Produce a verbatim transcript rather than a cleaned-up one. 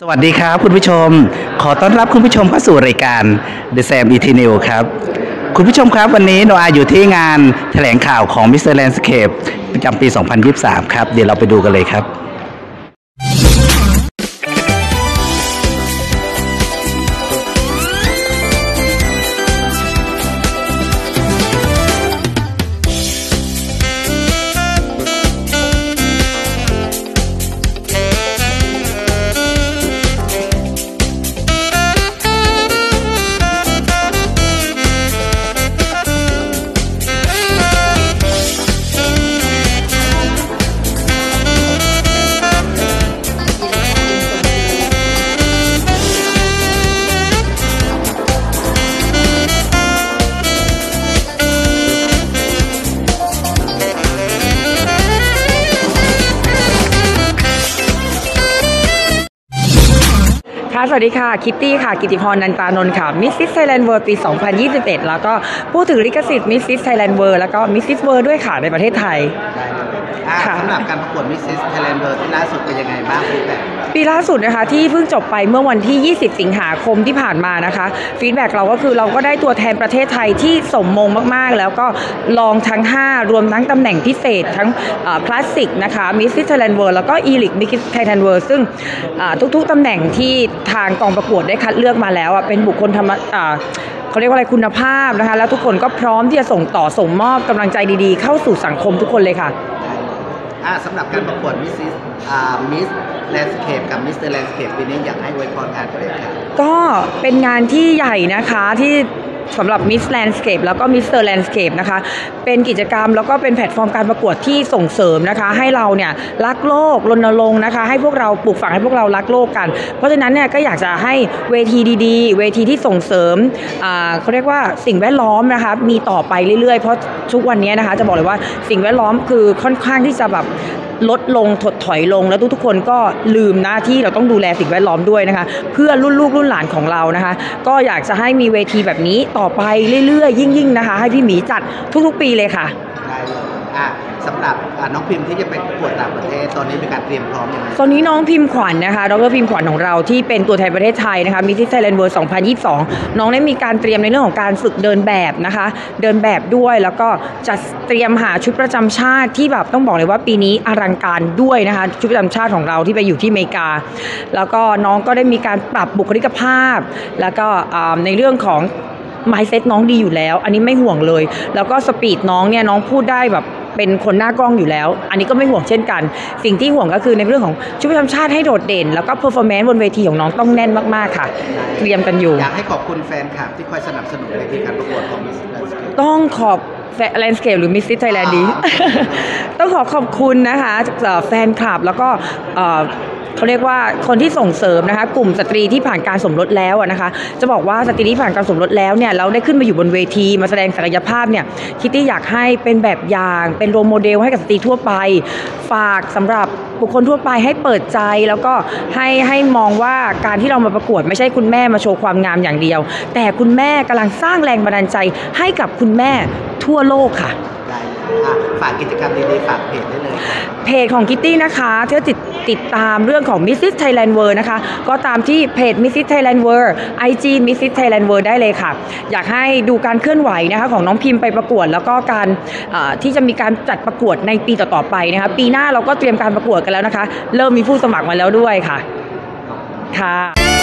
วัสดีครับคุณผู้ชมขอต้อนรับคุณผู้ชมเข้าสู่รายการ The Sam อี ที News ครับคุณผู้ชมครับวันนี้โนอาอยู่ที่งานแถลงข่าวของ มิสเตอร์ Landscape ประจำปี สองพันยี่สิบสาม ครับเดี๋ยวเราไปดูกันเลยครับสวัสดีค่ะคิตตี้ค่ะกิติพรนันตานนท์ค่ะมิสซิสไทยแลนด์เวิร์ปี สองพันยี่สิบเอ็ด แล้วก็ผู้ถือลิขสิทธิ์มิสซิสไทยแลนด์เวิร์แล้วก็มิสซิสเวิร์ด้วยค่ะในประเทศไทยสำหรับการประกวดมิสซิสไทยแลนด์เวิร์ที่ล่าสุดเป็นยังไงบ้างฟีดแบ็กปีล่าสุดนะคะที่เพิ่งจบไปเมื่อวันที่ยี่สิบสิงหาคมที่ผ่านมานะคะฟีดแบ็กเราก็คือเราก็ได้ตัวแทนประเทศไทยที่สมมงมากๆแล้วก็ลองทั้งห้ารวมทั้งตำแหน่งพิเศษทั้งคลาสสิกนะคะมิสซิสไทยแลนด์เวิร์แล้วก็อีลิกมิสซิสไทยแลนด์เวิร์ซึ่งทุกๆตำแหน่งที่ทางกองประกวดได้คัดเลือกมาแล้วเป็นบุคคลธรรมเขาเรียกว่าอะไรคุณภาพนะคะแล้วทุกคนก็พร้อมที่จะส่งต่อส่งมอบกำลังใจดีๆเข้าสู่สังคมทุกคนเลยค่ะสำหรับการประกวดมิสซิสมิสแลนด์สเคปกับมิสเตอร์แลนด์สเคปปีนี้อยากให้อวยพรงานกันเลยค่ะก็เป็นงานที่ใหญ่นะคะที่สำหรับ Miss Landscape แล้วก็ มิสเตอร์ Landscape นะคะเป็นกิจกรรมแล้วก็เป็นแพลตฟอร์มการประกวดที่ส่งเสริมนะคะให้เราเนี่ยรักโลกรณรงค์นะคะให้พวกเราปลูกฝังให้พวกเรารักโลกกันเพราะฉะนั้นเนี่ยก็อยากจะให้เวทีดีๆเวทีที่ส่งเสริมเขาเรียกว่าสิ่งแวดล้อมนะคะมีต่อไปเรื่อยๆเพราะทุกวันนี้นะคะจะบอกเลยว่าสิ่งแวดล้อมคือค่อนข้างที่จะแบบลดลงถดถอยลงแล้วทุกๆคนก็ลืมหน้าที่เราต้องดูแลสิ่งแวดล้อมด้วยนะคะเพื่อรุ่นลูกรุ่นหลานของเรานะคะก็อยากจะให้มีเวทีแบบนี้ต่อไปเรื่อยๆยิ่งๆนะคะให้พี่หมีจัดทุกๆปีเลยค่ะได้เลยอ่ะสำหรับน้องพิมพ์ที่จะไปประกวดต่างประเทศตอนนี้มีการเตรียมพร้อมยังไงตอนนี้น้องพิมพ์ขวัญ นะคะดรพิมพ์ขวัญของเราที่เป็นตัวแทนประเทศไทยนะคะมิสซิสไทยแลนด์เวิร์สองพันยี่สิบสองน้องได้มีการเตรียมในเรื่องของการฝึกเดินแบบนะคะเดินแบบด้วยแล้วก็จะเตรียมหาชุดประจำชาติที่แบบต้องบอกเลยว่าปีนี้อลังการด้วยนะคะชุดประจำชาติของเราที่ไปอยู่ที่อเมริกาแล้วก็น้องก็ได้มีการปรับบุคลิกภาพแล้วก็ในเรื่องของmindset น้องดีอยู่แล้วอันนี้ไม่ห่วงเลยแล้วก็สปีดน้องเนี่ยน้องพูดได้แบบเป็นคนหน้ากล้องอยู่แล้วอันนี้ก็ไม่ห่วงเช่นกันสิ่งที่ห่วงก็คือในเรื่องของชุดประจำชาติให้โดดเด่นแล้วก็เพอร์ฟอร์แมนซ์บนเวทีของน้องต้องแน่นมากๆค่ะเตรียมกันอยู่อยากให้ขอบคุณแฟนคลับที่คอยสนับสนุนในการประกวดของมิสซิสต้องขอบแลนด์สเคปหรือมิสซิสไทยแลนด์ดีต้องขอขอบคุณนะคะแฟนคลับแล้วก็เขาเรียกว่าคนที่ส่งเสริมนะคะกลุ่มสตรีที่ผ่านการสมรสแล้วนะคะจะบอกว่าสตรีที่ผ่านการสมรสแล้วเนี่ยเราได้ขึ้นมาอยู่บนเวทีมาแสดงศักยภาพเนี่ยคิตตี้อยากให้เป็นแบบอย่างเป็นโรลโมเดลให้กับสตรีทั่วไปฝากสำหรับบุคคลทั่วไปให้เปิดใจแล้วก็ให้ให้มองว่าการที่เรามาประกวดไม่ใช่คุณแม่มาโชว์ความงามอย่างเดียวแต่คุณแม่กำลังสร้างแรงบันดาลใจให้กับคุณแม่ทั่วโลกค่ะฝากกิจกรรมดีๆฝากเพจได้เลยเพจของคิตตี้นะคะที่ติดติดตามเรื่องของ มิสซิส Thailand World นะคะก็ตามที่เพจ มิสซิส Thailand World ไอ จี มิสซิส Thailand World ได้เลยค่ะอยากให้ดูการเคลื่อนไหวนะคะของน้องพิมพ์ไปประกวดแล้วก็การที่จะมีการจัดประกวดในปีต่อๆไปนะคะปีหน้าเราก็เตรียมการประกวดกันแล้วนะคะเริ่มมีผู้สมัครมาแล้วด้วยค่ะค่ะ